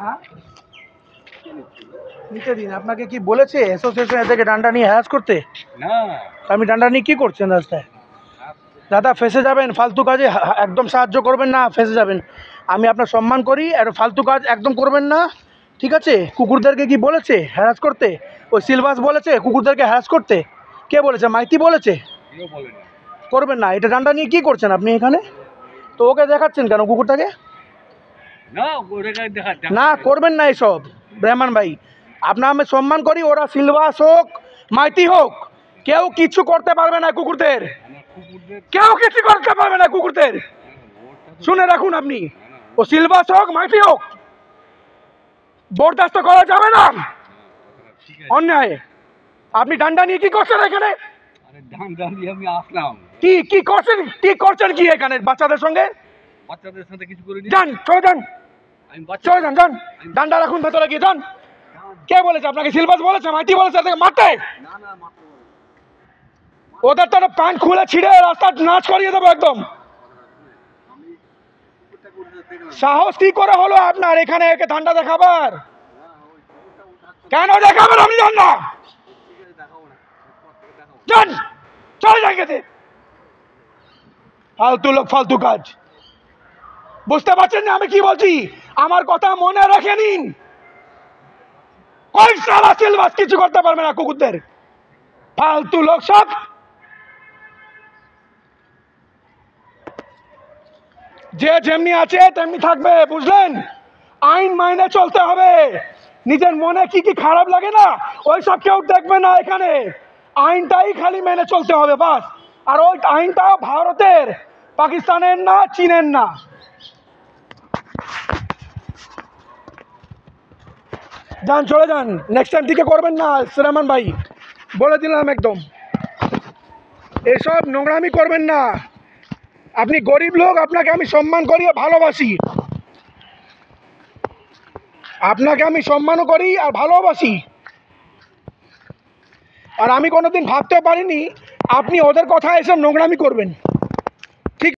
নিতে দিন। আপনাকে কি বলেছে অ্যাসোসিয়েশন থেকে ডান্ডা নিয়ে হ্যারাস করতে? না, আপনি ডান্ডা নিয়ে কী করছেন রাস্তায়? দাদা ফেসে যাবেন, ফালতু কাজে একদম সাহায্য করবেন না, ফেসে যাবেন। আমি আপনার সম্মান করি, আর ফালতু কাজ একদম করবেন না, ঠিক আছে? কুকুরদেরকে কি বলেছে হ্যারাস করতে? ওই সিলভাস বলেছে কুকুরদেরকে হ্যারাস করতে? কে বলেছে? মাইতি বলেছে? কেউ বলেনি। করবেন না। এটা ডান্ডা নিয়ে কী করছেন আপনি এখানে? তো ওকে দেখাচ্ছেন কেন কুকুরটাকে? না, ওটাকে দেখা না, করবেন না এসব ব্রাহ্মণ ভাই। আপনার আমি সম্মান করি, ওরা সিলভাস হোক মাইতি হোক, কেউ কিছু করতে পারবে না কুকুরদের। আমার কুকুরদের কেউ কিছু করতে পারবে না কুকুরদের, শুনে রাখুন আপনি। ও সিলভাস হোক মাইতি হোক, বরদাস্ত করা যাবে না ঠিক আছে। অন্যায়। আপনি ডান্ডা নিয়ে কি করছেন এখানে? আরে ডান্ডা দিয়ে আমি আসলাম, কি কি করছেন? কি করছেন কি এখানে বাচ্চাদের সঙ্গে? বাচ্চাদের সাথে কিছু করিনি। যান, চলে যান, আমি বাচ্চা চলে যান, যান। ডান্ডা রাখুন ভেতরে গিয়ে, যান। কে বলেছে আপনাকে সিলভাস বলেছে, মাইতি বলেছে তাদেরকে মারতে? না না মাত্র ওদের তো প্যান্ট খুলে ছিঁড়ে রাস্তা নাচ করিয়ে দেবো একদম। আমি কুকুরটাকে উঠে দেখলাম। সাহস কি করে হলো আপনার এখানে একে ঠান্ডা দেখাবার? ওই কুকুরটা উঠাচ্ছে। কেন দেখাবেন আপনি? যান না, ঠিক আছে, দেখাবো না, এরপর থেকে দেখাবো। যান, চলে যান খেতে। ফালতু লোক, ফালতু কাজ। বুঝতে পারছেন না আমি কি বলছি? আমার কথা মনে রেখে নিন। ওই সালা সিলভাস কিছু করতে পারবে না কুকুরদের। ফালতু লোক সব। যে যেমনি আছে তেমনি থাকবে, বুঝলেন? আইন মাইনে চলতে হবে। নিজের মনে কি কি খারাপ লাগে না, ওই সব কেউ দেখবে না এখানে। আইনটাই খালি মেনে চলতে হবে বাস। আর ওই আইনটা ভারতের, পাকিস্তানের না, চীনের না। যান, চলে যান। নেক্সট টাইম থেকে করবেন না সুলেমান ভাই, বলে দিলাম একদম। এসব নোংরামি করবেন না। আপনি গরিব লোক, আপনাকে আমি সম্মান করি, ভালোবাসি। আপনাকে আমি সম্মানও করি আর ভালোবাসি। আর আমি কোনোদিন ভাবতে পারিনি আপনি ওদের কথা এসব নোংরামি করবেন।